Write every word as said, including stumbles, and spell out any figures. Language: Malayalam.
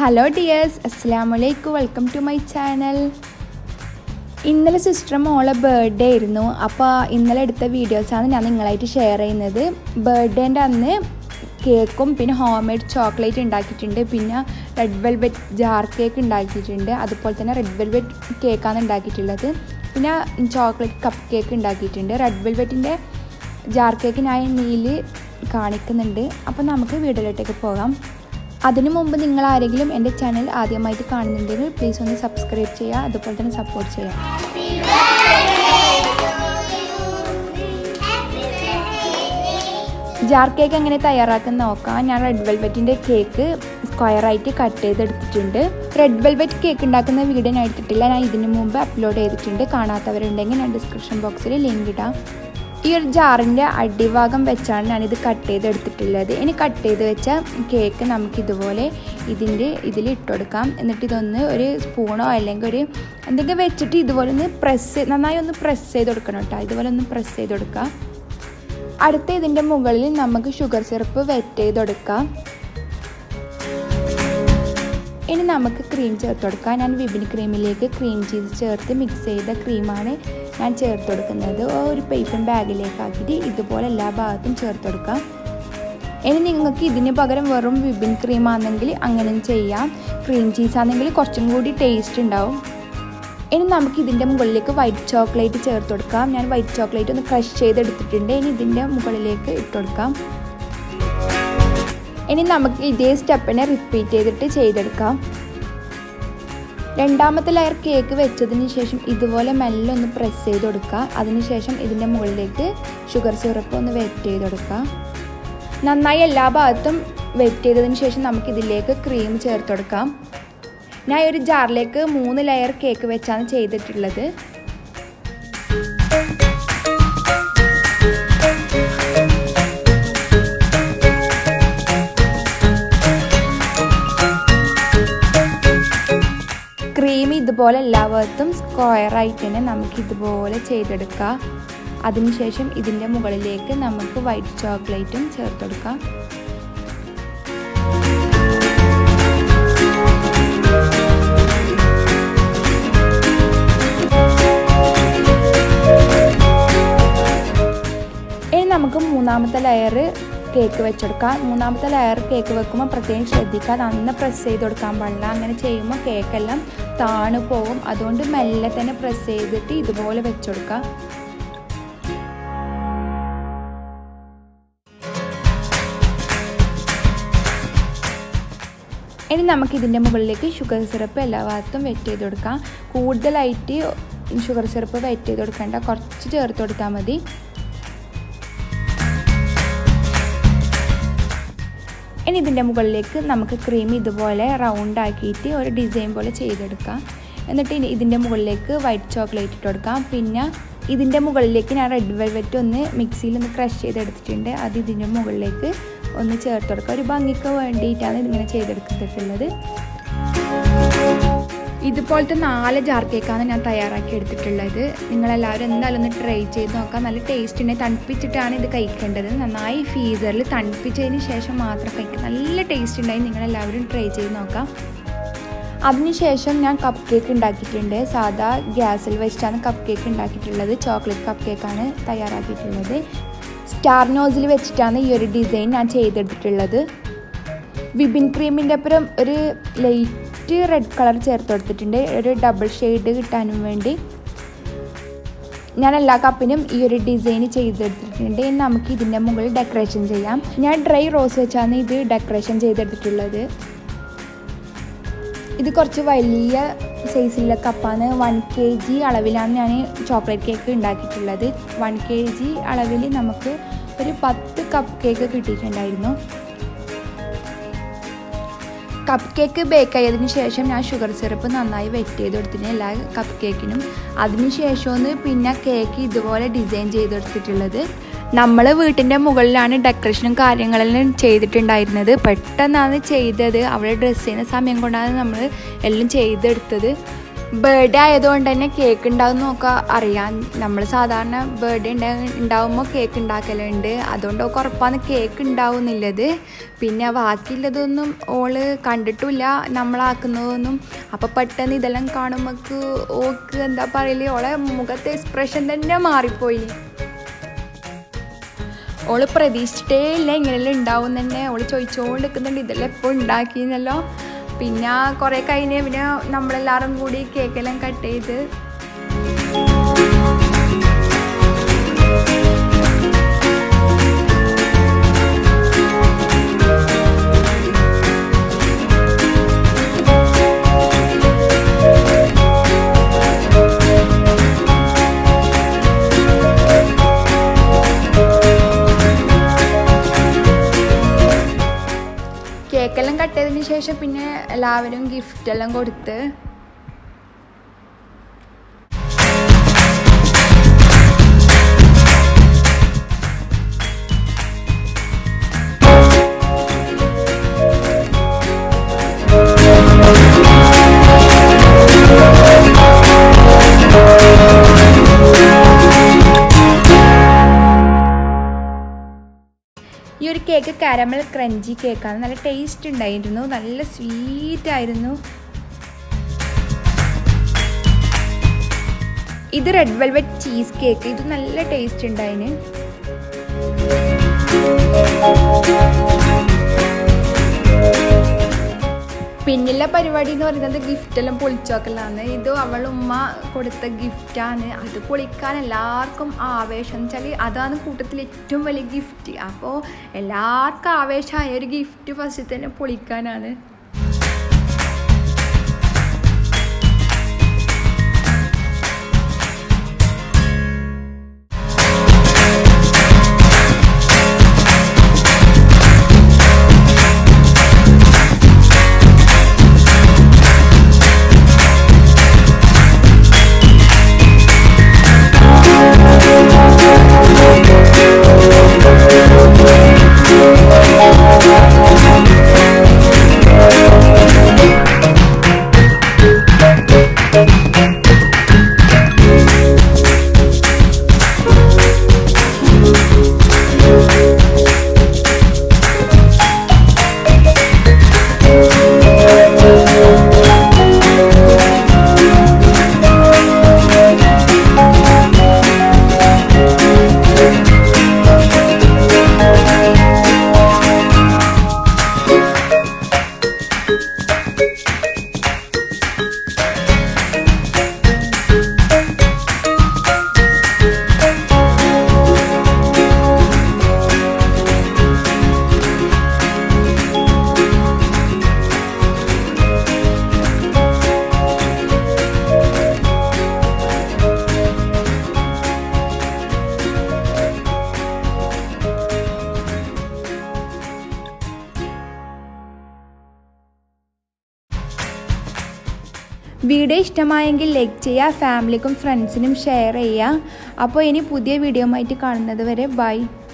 Hello dears, Assalamualaikum, welcome to my channel. ഇന്നലെ സിസ്റ്റർ മോളെ ബർത്ത്ഡേ ആയിരുന്നു. അപ്പോൾ ഇന്നലെ എടുത്ത വീഡിയോസാണ് ഞാൻ നിങ്ങളായിട്ട് ഷെയർ ചെയ്യുന്നത്. ബർത്ത്ഡേൻ്റെ അന്ന് കേക്കും പിന്നെ ഹോം മെയ്ഡ് ചോക്ലേറ്റ് ഉണ്ടാക്കിയിട്ടുണ്ട്, പിന്നെ റെഡ് വെൽവെറ്റ് ജാർ കേക്ക് ഉണ്ടാക്കിയിട്ടുണ്ട്, അതുപോലെ തന്നെ റെഡ് വെൽവെറ്റ് കേക്കാണ് ഉണ്ടാക്കിയിട്ടുള്ളത്, പിന്നെ ചോക്ലേറ്റ് കപ്പ് കേക്ക് ഉണ്ടാക്കിയിട്ടുണ്ട്. റെഡ് വെൽവെറ്റിൻ്റെ ജാർ കേക്ക് ഞാൻ നീൽ കാണിക്കുന്നുണ്ട്. അപ്പോൾ നമുക്ക് വീഡിയോയിലോട്ടേക്ക് പോകാം. അതിനു മുമ്പ് നിങ്ങൾ ആരെങ്കിലും എൻ്റെ ചാനൽ ആദ്യമായിട്ട് കാണുന്നുണ്ടെങ്കിൽ പ്ലീസ് ഒന്ന് സബ്സ്ക്രൈബ് ചെയ്യുക, അതുപോലെ തന്നെ സപ്പോർട്ട് ചെയ്യുക. ജാർ കേക്ക് എങ്ങനെ തയ്യാറാക്കുന്ന നോക്കാം. ഞാൻ റെഡ് വെൽവെറ്റിൻ്റെ കേക്ക് സ്ക്വയറായിട്ട് കട്ട് ചെയ്തെടുത്തിട്ടുണ്ട്. റെഡ് വെൽവെറ്റ് കേക്ക് ഉണ്ടാക്കുന്ന വീഡിയോ ഞാൻ എടുത്തിട്ടില്ല, ഞാൻ ഇതിനു മുമ്പ് അപ്ലോഡ് ചെയ്തിട്ടുണ്ട്. കാണാത്തവരുണ്ടെങ്കിൽ ഞാൻ ഡിസ്ക്രിപ്ഷൻ ബോക്സിൽ ലിങ്ക് ഇടാം. ഈ ഒരു ജാറിൻ്റെ അടിഭാഗം വെച്ചാണ് ഞാനിത് കട്ട് ചെയ്തെടുത്തിട്ടുള്ളത്. ഇനി കട്ട് ചെയ്ത് വെച്ച കേക്ക് നമുക്കിതുപോലെ ഇതിൻ്റെ ഇതിൽ ഇട്ടുകൊടുക്കാം. എന്നിട്ട് ഇതൊന്ന് ഒരു സ്പൂണോ അല്ലെങ്കിൽ ഒരു എന്തെങ്കിലും വെച്ചിട്ട് ഇതുപോലെ ഒന്ന് പ്രസ് നന്നായി ഒന്ന് പ്രസ് ചെയ്ത് കൊടുക്കണം കേട്ടോ. ഇതുപോലെ ഒന്ന് പ്രസ് ചെയ്ത് കൊടുക്കുക. അടുത്ത ഇതിൻ്റെ മുകളിൽ നമുക്ക് ഷുഗർ സിറപ്പ് വെറ്റ് ചെയ്ത് കൊടുക്കാം. ഇനി നമുക്ക് ക്രീം ചേർത്ത് കൊടുക്കാം. ഞാൻ വിപ്പിംഗ് ക്രീമിലേക്ക് ക്രീം ചീസ് ചേർത്ത് മിക്സ് ചെയ്ത ക്രീമാണ് ഞാൻ ചേർത്ത് കൊടുക്കുന്നത്. ഒരു പേപ്പർ ബാഗിലേക്ക് ആക്കിയിട്ട് ഇതുപോലെ എല്ലാ ഭാഗത്തും ചേർത്ത് കൊടുക്കാം. ഇനി നിങ്ങൾക്ക് ഇതിന് പകരം വെറും വിപ്പിംഗ് ക്രീം ആണെങ്കിൽ അങ്ങനെ ചെയ്യാം. ക്രീം ചീസ് ആണെങ്കിൽ കുറച്ചും കൂടി ടേസ്റ്റ് ഉണ്ടാവും. ഇനി നമുക്ക് ഇതിൻ്റെ മുകളിലേക്ക് വൈറ്റ് ചോക്ലേറ്റ് ചേർത്ത് കൊടുക്കാം. ഞാൻ വൈറ്റ് ചോക്ലേറ്റ് ഒന്ന് ക്രഷ് ചെയ്തെടുത്തിട്ടുണ്ട്. ഇനി ഇതിൻ്റെ മുകളിലേക്ക് ഇട്ട് കൊടുക്കാം. ഇനി നമുക്ക് ഇതേ സ്റ്റെപ്പിനെ റിപ്പീറ്റ് ചെയ്തിട്ട് ചെയ്തെടുക്കാം. രണ്ടാമത്തെ ലെയർ കേക്ക് വെച്ചതിന് ശേഷം ഇതുപോലെ മെല്ലെ ഒന്ന് പ്രസ് ചെയ്ത് കൊടുക്കുക. അതിനുശേഷം ഇതിൻ്റെ മുകളിലേക്ക് ഷുഗർ സിറപ്പ് ഒന്ന് വെറ്റ് ചെയ്ത് കൊടുക്കുക. നന്നായി എല്ലാ ഭാഗത്തും വെറ്റ് ചെയ്തതിന് ശേഷം നമുക്കിതിലേക്ക് ക്രീം ചേർത്ത് കൊടുക്കാം. ഞാൻ ഒരു ജാറിലേക്ക് മൂന്ന് ലെയർ കേക്ക് വെച്ചാണ് ചെയ്തിട്ടുള്ളത്. ക്രീം ഇതുപോലെ എല്ലാ ഭാഗത്തും സ്ക്വയറായിട്ട് തന്നെ നമുക്ക് ഇതുപോലെ ചെയ്തെടുക്കാം. അതിനുശേഷം ഇതിൻ്റെ മുകളിലേക്ക് നമുക്ക് വൈറ്റ് ചോക്ലേറ്റും ചേർത്ത് കൊടുക്കാം. ഇനി നമുക്ക് മൂന്നാമത്തെ ലെയർ കേക്ക് വെച്ചെടുക്കാം. മൂന്നാമത്തെ ലെയർ കേക്ക് വെക്കുമ്പോൾ പ്രത്യേകം ശ്രദ്ധിക്കുക, നന്ന പ്രസ് ചെയ്ത് കൊടുക്കാൻ പാടില്ല. അങ്ങനെ ചെയ്യുമ്പോൾ കേക്കെല്ലാം താണു പോകും. അതുകൊണ്ട് മെല്ലെ തന്നെ പ്രസ് ചെയ്തിട്ട് ഇതുപോലെ വെച്ചെടുക്കാം. ഇനി നമുക്കിതിൻ്റെ മുകളിലേക്ക് ഷുഗർ സിറപ്പ് എല്ലാ ഭാഗത്തും വെറ്റ് ചെയ്ത് കൊടുക്കാം. കൂടുതലായിട്ട് ഷുഗർ സിറപ്പ് വെറ്റ് ചെയ്ത് കൊടുക്കേണ്ട, കുറച്ച് ചേർത്ത് കൊടുത്താൽ മതി. ഇനി ഇതിൻ്റെ മുകളിലേക്ക് നമുക്ക് ക്രീം ഇതുപോലെ റൗണ്ട് ആക്കിയിട്ട് ഒരു ഡിസൈൻ പോലെ ചെയ്തെടുക്കാം. എന്നിട്ട് ഇനി ഇതിൻ്റെ മുകളിലേക്ക് വൈറ്റ് ചോക്ലേറ്റ് ഇട്ട് കൊടുക്കാം. പിന്നെ ഇതിൻ്റെ മുകളിലേക്ക് ഞാൻ റെഡ് വെൽവെറ്റ് ഒന്ന് മിക്സിയിൽ ഒന്ന് ക്രഷ് ചെയ്തെടുത്തിട്ടുണ്ട്. അത് ഇതിൻ്റെ മുകളിലേക്ക് ഒന്ന് ചേർത്ത് കൊടുക്കുക. ഒരു ഭംഗിക്ക് വേണ്ടിയിട്ടാണ് ഇതിങ്ങനെ ചെയ്തെടുത്തിട്ടുള്ളത്. ഇതുപോലത്തെ നാല് ജാർ കേക്കാണ് ഞാൻ തയ്യാറാക്കി എടുത്തിട്ടുള്ളത്. നിങ്ങളെല്ലാവരും എന്തായാലും ഒന്ന് ട്രൈ ചെയ്ത് നോക്കാം. നല്ല ടേസ്റ്റ് ഉണ്ട്. തണുപ്പിച്ചിട്ടാണ് ഇത് കഴിക്കേണ്ടത്. നന്നായി ഫ്രീസറിൽ തണുപ്പിച്ചതിന് ശേഷം മാത്രം കഴിക്കുക. നല്ല ടേസ്റ്റ് ഉണ്ടായി. നിങ്ങളെല്ലാവരും ട്രൈ ചെയ്ത് നോക്കാം. അതിനുശേഷം ഞാൻ കപ്പ് കേക്ക് ഉണ്ടാക്കിയിട്ടുണ്ട്. സാധാ ഗ്യാസിൽ വെച്ചിട്ടാണ് കപ്പ് കേക്ക് ഉണ്ടാക്കിയിട്ടുള്ളത്. ചോക്ലേറ്റ് കപ്പ് കേക്കാണ് തയ്യാറാക്കിയിട്ടുള്ളത്. സ്റ്റാർ നോസിൽ വെച്ചിട്ടാണ് ഈ ഒരു ഡിസൈൻ ഞാൻ ചെയ്തെടുത്തിട്ടുള്ളത്. വിപ്പിംഗ് ക്രീമിൻ്റെ അപ്പുറം ഒരു ലൈറ്റ് റെഡ് കളർ ചേർത്ത് കൊടുത്തിട്ടുണ്ട്, ഒരു ഡബിൾ ഷെയ്ഡ് കിട്ടാനും വേണ്ടി. ഞാൻ എല്ലാ കപ്പിനും ഈ ഒരു ഡിസൈൻ ചെയ്തെടുത്തിട്ടുണ്ട്. ഇനി നമുക്ക് ഇതിൻ്റെ മുകളിൽ ഡെക്കറേഷൻ ചെയ്യാം. ഞാൻ ഡ്രൈ റോസ് വെച്ചാണ് ഇത് ഡെക്കറേഷൻ ചെയ്തെടുത്തിട്ടുള്ളത്. ഇത് കുറച്ച് വലിയ സൈസിലുള്ള കപ്പാണ്. വൺ കെ ജി അളവിലാണ് ഞാൻ ചോക്ലേറ്റ് കേക്ക് ഉണ്ടാക്കിയിട്ടുള്ളത്. വൺ കെ ജി അളവിൽ നമുക്ക് ഒരു പത്ത് കപ്പ് കേക്ക് കിട്ടിയിട്ടുണ്ടായിരുന്നു. കപ്പ് കേക്ക് ബേക്ക് ആയതിനു ശേഷം ഞാൻ ഷുഗർ സിറപ്പ് നന്നായി വെറ്റ് ചെയ്ത് കൊടുത്തിട്ടുണ്ട് എല്ലാ കപ്പ് കേക്കിനും. അതിന് ശേഷമൊന്ന് പിന്നെ കേക്ക് ഇതുപോലെ ഡിസൈൻ ചെയ്തെടുത്തിട്ടുള്ളത്. നമ്മൾ വീട്ടിൻ്റെ മുകളിലാണ് ഡെക്കറേഷനും കാര്യങ്ങളെല്ലാം ചെയ്തിട്ടുണ്ടായിരുന്നത്. പെട്ടെന്നാണ് ചെയ്തത്. അവളെ ഡ്രസ്സ് ചെയ്യുന്ന സമയം കൊണ്ടാണ് നമ്മൾ എല്ലാം ചെയ്തെടുത്തത്. ബർത്ത്ഡേ ആയതുകൊണ്ട് തന്നെ കേക്ക് ഉണ്ടാകും നോക്കാൻ അറിയാം. നമ്മൾ സാധാരണ ബർത്ത്ഡേ ഉണ്ടാ ഉണ്ടാകുമ്പോൾ കേക്ക് ഉണ്ടാക്കലുണ്ട്. അതുകൊണ്ട് ഒക്കെ ഉറപ്പാണ് കേക്ക് ഉണ്ടാവുന്നില്ലത്. പിന്നെ ബാക്കിയുള്ളതൊന്നും ഓള് കണ്ടിട്ടില്ല നമ്മളാക്കുന്നതൊന്നും. അപ്പോൾ പെട്ടെന്ന് ഇതെല്ലാം കാണുമ്പോൾ ഓക്ക് എന്താ പറയല്, ഓളെ മുഖത്തെ എക്സ്പ്രഷൻ തന്നെ മാറിപ്പോയി. ഓള് പ്രതീക്ഷിച്ചിട്ടേ ഇല്ല ഇങ്ങനെയെല്ലാം ഉണ്ടാവും തന്നെ. ഓള് ചോദിച്ചുകൊണ്ട് നിൽക്കുന്നുണ്ട് ഇതെല്ലാം എപ്പോൾ ഉണ്ടാക്കിയെന്നല്ലോ. പിന്നെ കുറേ കഴിഞ്ഞ് പിന്നെ നമ്മളെല്ലാവരും കൂടി കേക്കെല്ലാം കട്ട് ചെയ്ത് കേക്കെല്ലാം കട്ട് ചെയ്തതിന് ശേഷം പിന്നെ എല്ലാവരും ഗിഫ്റ്റെല്ലാം കൊടുത്ത് ഈ ഒരു കേക്ക് കാരമൽ ക്രഞ്ചി കേക്കാണ്. നല്ല ടേസ്റ്റ് ഉണ്ടായിരുന്നു, നല്ല സ്വീറ്റ് ആയിരുന്നു. ഇത് റെഡ് വെൽവെറ്റ് ചീസ് കേക്ക്, ഇത് നല്ല ടേസ്റ്റ് ഉണ്ടായിന്. പിന്നില്ല പരിപാടി എന്ന് പറയുന്നത് ഗിഫ്റ്റെല്ലാം പൊളിച്ചോക്കലാണ്. ഇത് അവളുടെ ഉമ്മ കൊടുത്ത ഗിഫ്റ്റാണ്. അത് പൊളിക്കാൻ എല്ലാവർക്കും ആവേശം എന്ന് വെച്ചാൽ അതാണ് കൂട്ടത്തിൽ ഏറ്റവും വലിയ ഗിഫ്റ്റ്. അപ്പോൾ എല്ലാവർക്കും ആവേശമായ ഒരു ഗിഫ്റ്റ് ഫസ്റ്റ് തന്നെ പൊളിക്കാനാണ്. വീഡിയോ ഇഷ്ടമായെങ്കിൽ ലൈക്ക് ചെയ്യുക, ഫാമിലിക്കും ഫ്രണ്ട്സിനും ഷെയർ ചെയ്യുക. അപ്പോൾ ഇനി പുതിയ വീഡിയോ ആയിട്ട് കാണുന്നത് വരെ ബൈ.